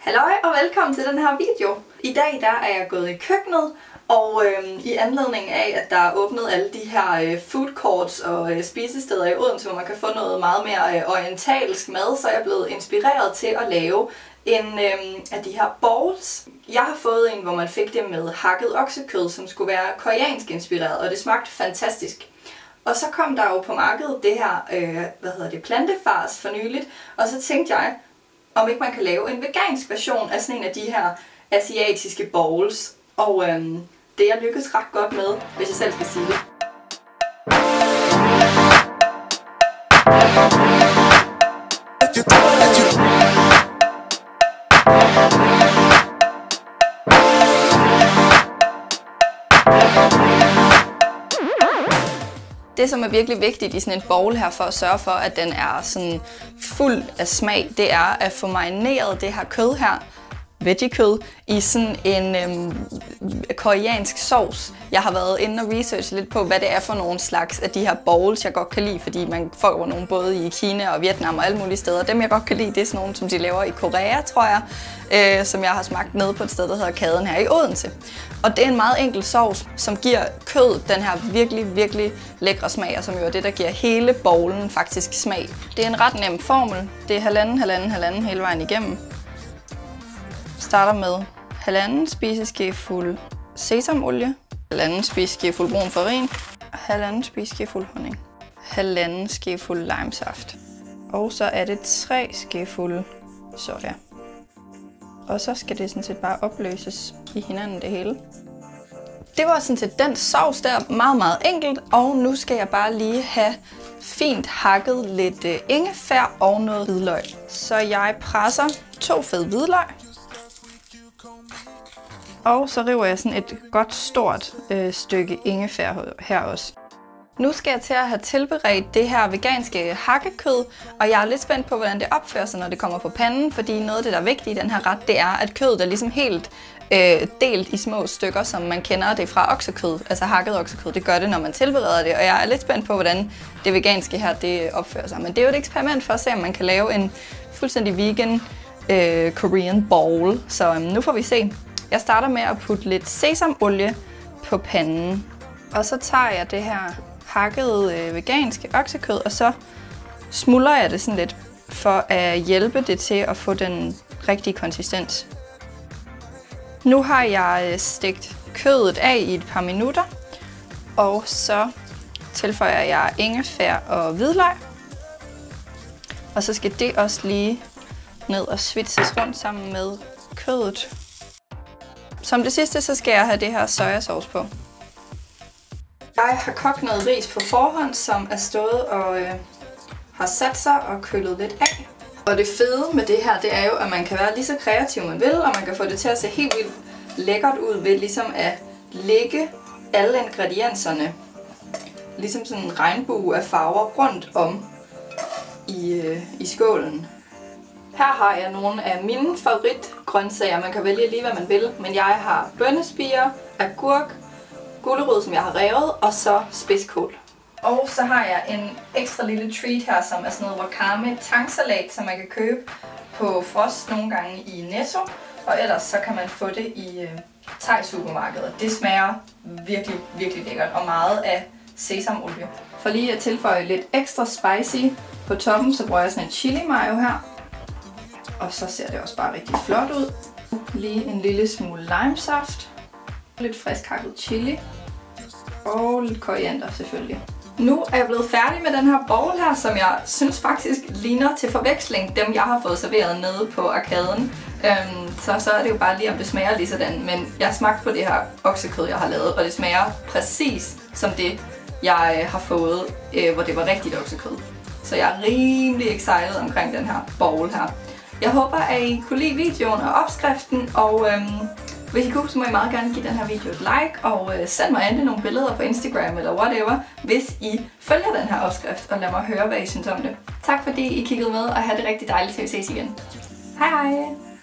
Halløj og velkommen til den her video. I dag er jeg gået i køkkenet, og i anledning af, at der er åbnet alle de her food courts og spisesteder i Odense, hvor man kan få noget meget mere orientalsk mad, så er jeg blevet inspireret til at lave en af de her bowls. Jeg har fået en, hvor man fik det med hakket oksekød, som skulle være koreansk inspireret, og det smagte fantastisk. Og så kom der jo på markedet det her, plantefars for nyligt, og så tænkte jeg, om ikke man kan lave en vegansk version af sådan en af de her asiatiske bowls. Og det er jeg lykkedes ret godt med, hvis jeg selv skal sige det. Det, som er virkelig vigtigt i sådan en bowl her for at sørge for, at den er sådan fuld af smag, det er at få marineret det her kød her, veggie-kød, i sådan en koreansk sauce. Jeg har været inde og researche lidt på, hvad det er for nogle slags af de her bowls, jeg godt kan lide, fordi man får nogle både i Kina og Vietnam og alle mulige steder. Dem, jeg godt kan lide, det er sådan nogle, som de laver i Korea, tror jeg, som jeg har smagt nede på et sted, der hedder Kaden her i Odense. Og det er en meget enkel sauce, som giver kød den her virkelig lækre smag, og som jo er det, der giver hele bowlen faktisk smag. Det er en ret nem formel. Det er halvanden hele vejen igennem. Starter med 1,5 spiseskefuld sesamolie, 1,5 spiseskefuld brun farin, 1,5 spiseskefuld honning, 1,5 skefuld limesaft. Og så er det 3 skefulde soja. Og så skal det sådan set bare opløses i hinanden det hele. Det var sådan set den sovs der, meget enkelt. Og nu skal jeg bare lige have fint hakket lidt ingefær og noget hvidløg. Så jeg presser 2 fed hvidløg. Og så river jeg sådan et godt stort stykke ingefær her også. Nu skal jeg til at have tilberedt det her veganske hakkekød, og jeg er lidt spændt på, hvordan det opfører sig, når det kommer på panden, fordi noget af det, der er vigtigt i den her ret, det er, at kødet er ligesom helt delt i små stykker, som man kender det fra oksekød, altså hakket oksekød. Det gør det, når man tilbereder det, og jeg er lidt spændt på, hvordan det veganske her, det opfører sig. Men det er jo et eksperiment for at se, om man kan lave en fuldstændig vegan Korean bowl, så nu får vi se. Jeg starter med at putte lidt sesamolie på panden, og så tager jeg det her hakkede veganske oksekød, og så smuldrer jeg det sådan lidt for at hjælpe det til at få den rigtige konsistens. Nu har jeg stegt kødet af i et par minutter, og så tilføjer jeg ingefær og hvidløg, og så skal det også lige ned og svitses rundt sammen med kødet. Som det sidste, så skal jeg have det her sojasauce på. Jeg har kogt noget ris på forhånd, som er stået og har sat sig og kølet lidt af. Og det fede med det her, det er jo, at man kan være lige så kreativ man vil, og man kan få det til at se helt vildt lækkert ud ved ligesom at lægge alle ingredienserne, ligesom sådan en regnbue af farver rundt om i skålen. Her har jeg nogle af mine favoritgrøntsager. Man kan vælge lige, hvad man vil, men jeg har bønnespirer, agurk, gulerod, som jeg har revet, og så spidskål. Og så har jeg en ekstra lille treat her, som er sådan noget wakame tangsalat, som man kan købe på frost nogle gange i Netto. Og ellers så kan man få det i Thai-supermarkedet. Det smager virkelig lækkert og meget af sesamolie. For lige at tilføje lidt ekstra spicy på toppen, så bruger jeg sådan en chili mayo her. Og så ser det også bare rigtig flot ud. Lige en lille smule limesaft. Lidt frisk hakket chili. Og lidt koriander selvfølgelig. Nu er jeg blevet færdig med den her bowl her, som jeg synes faktisk ligner til forveksling dem, jeg har fået serveret nede på arkaden. Så er det jo bare lige, om det smager lige sådan. Men jeg smagte på det her oksekød, jeg har lavet, og det smager præcis som det, jeg har fået, hvor det var rigtigt oksekød. Så jeg er rimelig excited omkring den her bowl her. Jeg håber, at I kunne lide videoen og opskriften, og hvis I kunne, så må I meget gerne give den her video et like, og send mig endelig nogle billeder på Instagram eller whatever, hvis I følger den her opskrift, og lad mig høre, hvad I synes om det. Tak fordi I kiggede med, og have det rigtig dejligt til at ses igen. Hej hej!